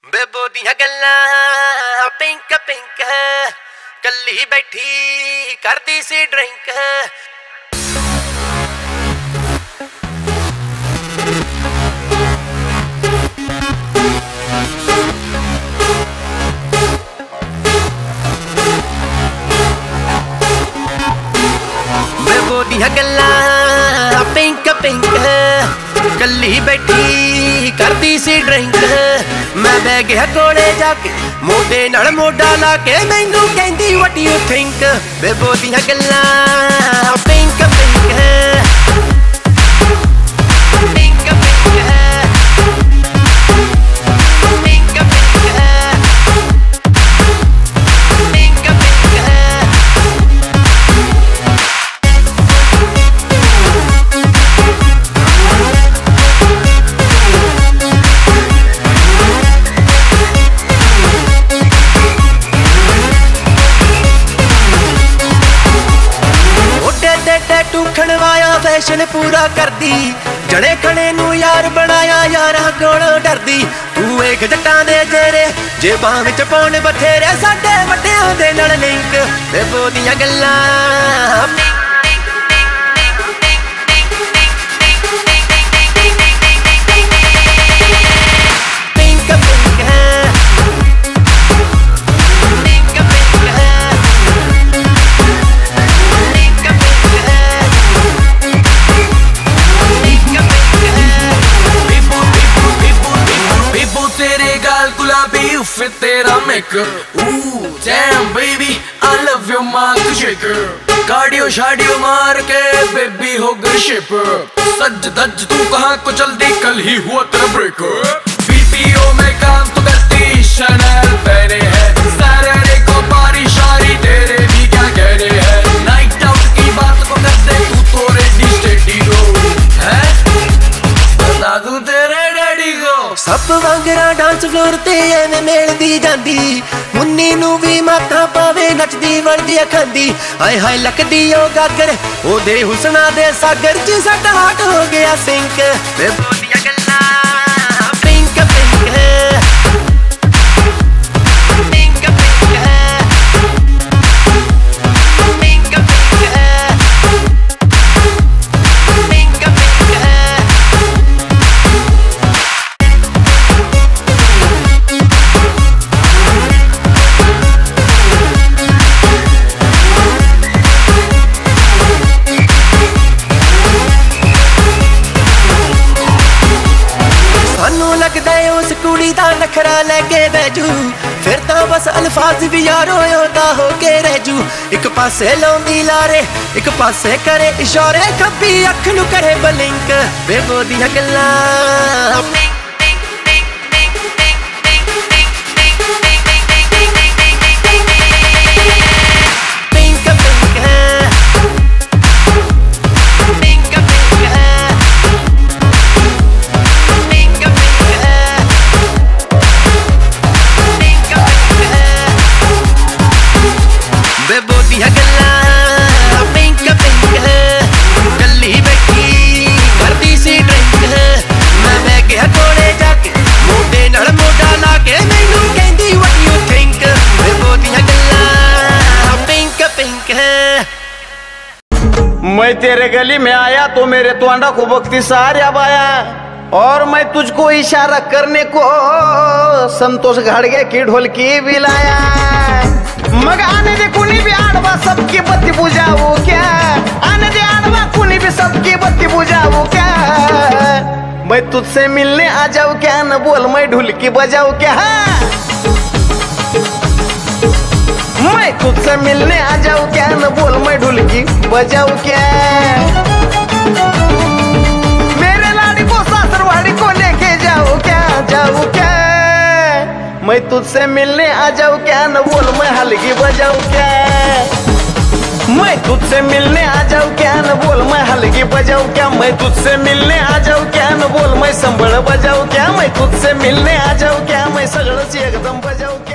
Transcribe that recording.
बेबो दियां गल्लां pink pink कल्ली बैठी करदी सी ड्रिंक। बेबो दियां गल्लां पिंक पिंक कल्ली बैठी करदी सी ड्रिंक। मैं बह गया कोले जाके मोढे नाल मोढा ला के मैनू कहंदी व्हाट यू थिंक। बेबो दियां गल्लां pink pink pink pink pink pink tattoo खणवाया फैशन पूरा करदी। जड़े खणे नू यार बनाया यारा कोलों डरदी। तू वेख जट्टां दे जेरे जेबां विच पाउण बथेरे साडे वड्डियां दे नाल लिंक। बेबो दियां गल्लां fit तेरा makeup. Ooh damn baby I love your mark shaker। Cardio शाडियो मार के बेबी हो गई शेपर। सज धज तू कहाँ को चलती कल ही हुआ तेरा ब्रेकअप। बीपीओ में काम तो करती शनैल पहने है। सैटरडे को पारी शारी तेरे भी क्या कहने हैं। नाइट आउट की बात को करते तू तो रेडी स्टेडी रो है। बता दूं तेरे डैडी को सब वांगरा डांस फ्लोर ते एवें मेलदी जांदी। मुन्नी नू भी माथा पावे नचदी वलदी खांदी। हाय हाय लकदी ओ गागर ओदे हुसना दे सागर च साडा हार्ट हो गया सिंक। बेबो दियां गल्लां pink pink pink pink pink लगदा है उस कुड़ी दा नखरा लेके बैजू। फिर तां बस अल्फाज भी यारो ओदा हो के रहजू। एक पासे लाउंदी लारे एक पासे करे इशारे खब्बी अख नू करे बलिंक। बेबो दियां गल्लां मैं तेरे गली में आया तो मेरे तोंडा को बख्ती सारे अब आया। और मैं तुझको इशारा करने को संतोष घाड़गे की ढोलकी भी लाया। मग आने दे कुनी भी आड़वा सबकी बत्ती बुझाओ क्या। आने दे आड़वा कुनी भी सबकी बत्ती बुझाओ क्या। मैं तुझसे मिलने आ जाऊँ क्या न बोल मैं ढोलकी बजाऊँ क्या। मैं तुझसे मिलने आ जाऊँ क्या न बोल मैं ढोलकी बजाऊँ क्या। मेरे लाड़ी को सासरवाड़ी को लेके जाऊँ क्या। मैं तुझसे मिलने आ जाऊँ क्या न बोल मैं हलगी बजाऊँ क्या। मैं तुझसे मिलने आ जाऊँ क्या न बोल मैं हलगी बजाऊँ क्या। मैं तुझसे मिलने आ जाऊँ क्या न बोल मैं संभल बजाऊँ क्या। मैं तुझसे मिलने आ जाऊँ क्या मैं सगळं एकदम बजाऊँ क्या।